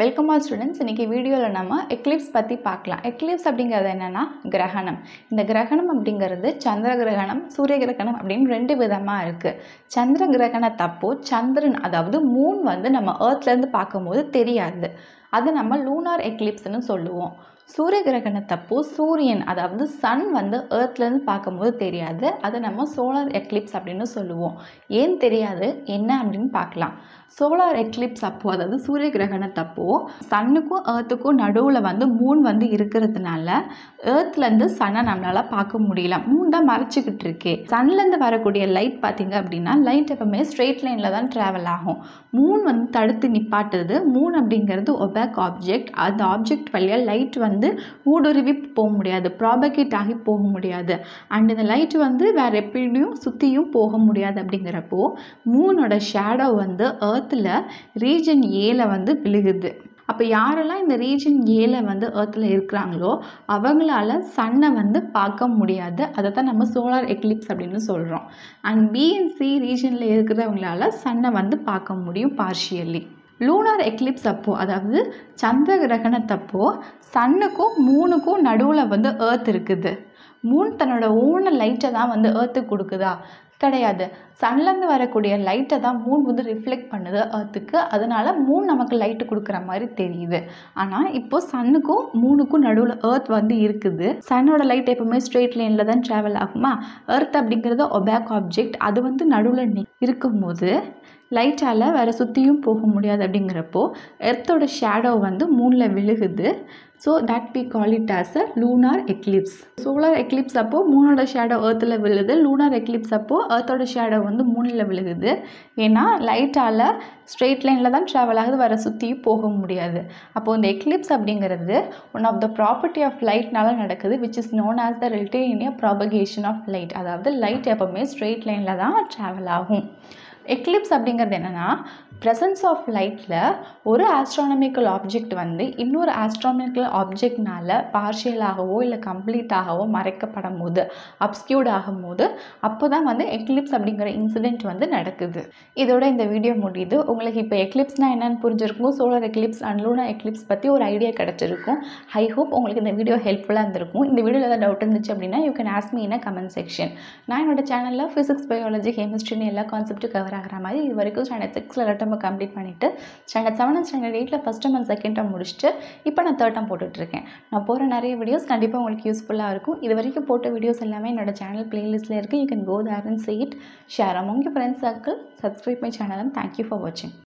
Welcome all students. இன்றைக்கி வீடியோவில் நம்ம எக்லிப்ஸ் பற்றி பார்க்கலாம். எக்லிப்ஸ் அப்படிங்கிறது என்னென்னா கிரகணம். இந்த கிரகணம் அப்படிங்கிறது சந்திர கிரகணம், சூரிய கிரகணம் அப்படின்னு 2 விதமாக இருக்குது. சந்திர கிரகணத்தப்போ சந்திரன் அதாவது மூன் நம்ம ஏர்த்லேருந்து பார்க்கும்போது தெரியாது. அது நம்ம லூனார் எக்லிப்ஸ்னு சொல்லுவோம். சூரிய கிரகணத்தப்போ சூரியன் அதாவது சன் ஏர்த்லேருந்து பார்க்கும்போது தெரியாது. அதை நம்ம சோலார் எக்லிப்ஸ் அப்படின்னு சொல்லுவோம். ஏன் தெரியாது என்ன அப்படின்னு பார்க்கலாம். சோலார் எக்லிப்ஸ் அப்போ அதாவது சூரிய கிரகணத்தப்போ சன்னுக்கும் ஏர்த்துக்கும் நடுவில் மூன் இருக்கிறதுனால ஏர்த்லேருந்து சன்னை நம்மளால் பார்க்க முடியல. மூன் தான் மறைச்சிக்கிட்டு இருக்கே. சன்லேருந்து வரக்கூடிய லைட் பார்த்திங்க அப்படின்னா லைட் எப்பவுமே ஸ்ட்ரெயிட் லைனில் தான் ட்ராவல் ஆகும். மூன் தடுத்து நிப்பாட்டுது. மூன் அப்படிங்கிறது ஒபேக் ஆப்ஜெக்ட். அந்த ஆப்ஜெக்ட் வழியாக லைட் ஊடுருவி போக முடியாது, ப்ராபகேட் ஆகி போக முடியாது. அண்ட் இந்த லைட் வேறு எப்படியும் சுற்றியும் போக முடியாது. அப்படிங்கிறப்போ மூனோட ஷேடோ ஏர்த்தில் ரீஜன் ஏல விழுகுது. அப்போ யாரெல்லாம் இந்த ரீஜன் ஏல ஏர்த்தில் இருக்கிறாங்களோ அவங்களால சன்னை பார்க்க முடியாது. அதை தான் நம்ம சோலார் எக்லிப்ஸ் அப்படின்னு சொல்கிறோம். அண்ட் பி அண்ட் சி ரீஜனில் இருக்கிறவங்களால சன்னை பார்க்க முடியும் பார்ஷியலி. லூனார் எக்லிப்ஸ் அப்போ அதாவது சந்திர கிரகணத்தப்போ சன்னுக்கும் மூனுக்கும் நடுவில் ஏர்த் இருக்குது. மூன் தன்னோட ஓன லைட்டை தான் ஏர்த்துக்கு கொடுக்குதா? கிடையாது. சன்லேருந்து வரக்கூடிய லைட்டை தான் மூன் ரிஃப்ளெக்ட் பண்ணுது ஏர்த்துக்கு. அதனால மூன் நமக்கு லைட்டு கொடுக்குற மாதிரி தெரியுது. ஆனால் இப்போது சன்னுக்கும் மூனுக்கும் நடுவில் ஏர்த் இருக்குது. சன்னோட லைட் எப்பவுமே ஸ்ட்ரெயிட் லைனில் தான் ட்ராவல் ஆகுமா? எர்த் அப்படிங்கிறது ஒபேக் ஆப்ஜெக்ட். அது நடுவில் இருக்கும்போது லைட்டால் வேறு சுற்றியும் போக முடியாது. அப்படிங்கிறப்போ எர்த்தோட ஷேடோ மூனில் விழுகுது. So that we call it as a lunar eclipse. Solar eclipse அப்போது மூனோட ஷேடோ ஏர்த்தில் விழுது. லூனார் எக்லிப்ஸ் அப்போது ஏர்த்தோட ஷேடோ மூனில் விழுகுது. ஏன்னா லைட்டால் ஸ்ட்ரெயிட் லைனில் தான் ட்ராவல் ஆகுது, வேறு சுற்றியும் போக முடியாது. அப்போது இந்த எக்லிப்ஸ் அப்படிங்கிறது one of the property of லைட்னால நடக்குது, which is known as the rectilinear propagation of light. அதாவது லைட் எப்போவுமே ஸ்ட்ரெயிட் லைனில் தான் ட்ராவல் ஆகும். எக்லிப்ஸ் அப்படிங்கிறது என்னென்னா ப்ரெசன்ஸ் ஆஃப் லைட்டில் ஒரு ஆஸ்ட்ரானமிக்கல் ஆப்ஜெக்ட் இன்னொரு ஆஸ்ட்ரானமிக்கல் ஆப்ஜெக்ட்னால பார்ஷியலாகவோ இல்லை கம்ப்ளீட்டாகவோ மறைக்கப்படும் போது, அப்ஸ்கியூர்ட் ஆகும்போது அப்போ தான் எக்லிப்ஸ் அப்படிங்கிற இன்சிடெண்ட் நடக்குது. இதோட இந்த வீடியோ முடியுது. உங்களுக்கு இப்போ எக்லிப்ஸ்னால் என்னென்னு புரிஞ்சிருக்கும். Solar eclipse and lunar eclipse பற்றி ஒரு ஐடியா கிடச்சிருக்கும். ஐ ஹோப் உங்களுக்கு இந்த வீடியோ ஹெல்ப்ஃபுல்லாக இருந்திருக்கும். இந்த வீடியோவில் ஏதாவது டவுட் இருந்துச்சு அப்படின்னா you can ask me in comment section. நான் என்னோட சேனலில் ஃபிசிக்ஸ், பயாலஜி, கெமிஸ்ட்ரின்னு எல்லா கான்செப்ட்டும் கவர் ஆகிற மாதிரி இது வரைக்கும் ஸ்டாண்டர்ட் 6 டேர்ம் கம்ப்ளீட் பண்ணிவிட்டு standard 7 and standard 8 first term and second term முடிச்சுட்டு இப்போ நான் தேர்ட் டேர்ம் போட்டுட்ருக்கேன். நான் போகிற நிறைய வீடியோஸ் கண்டிப்பாக உங்களுக்கு யூஸ்ஃபுல்லாக இருக்கும். இது வரைக்கும் போட்ட வீடியோஸ் எல்லாமே என்னோட சேனல் பிளேலிஸ்ட்டில் இருக்குது. You can go there and see it, share among your friends circle, subscribe my channel and thank you for watching.